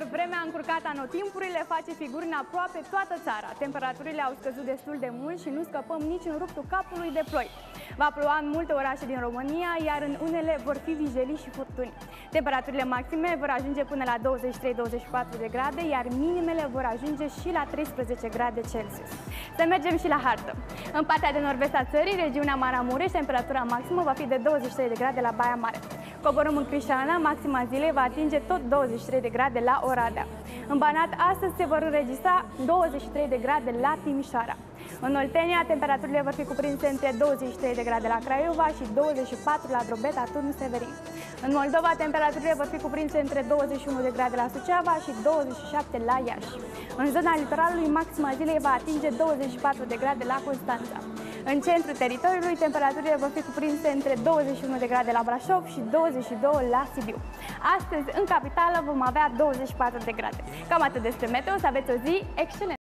vremea încurcată anotimpurile face figuri în aproape toată țara. Temperaturile au scăzut destul de mult și nu scăpăm nici în ruptul capului de ploi. Va ploua în multe orașe din România, iar în unele vor fi vijelii și furtuni. Temperaturile maxime vor ajunge până la 23-24 de grade, iar minimele vor ajunge și la 13 grade Celsius. Să mergem și la hartă. În partea de nord-vest a țării, regiunea Maramureș, temperatura maximă va fi de 23 de grade la Baia Mare. Coborâm în Crișana, maxima zilei va atinge tot 23 de grade la Oradea. În Banat, astăzi se vor înregistra 23 de grade la Timișoara. În Oltenia, temperaturile vor fi cuprinse între 23 de grade la Craiova și 24 la Drobeta, Turnu Severin. În Moldova, temperaturile vor fi cuprinse între 21 de grade la Suceava și 27 la Iași. În zona litoralului, maxima zilei va atinge 24 de grade la Constanța. În centrul teritoriului, temperaturile vor fi cuprinse între 21 de grade la Brașov și 22 la Sibiu. Astăzi, în capitală, vom avea 24 de grade. Cam atât despre meteo, să aveți o zi excelentă!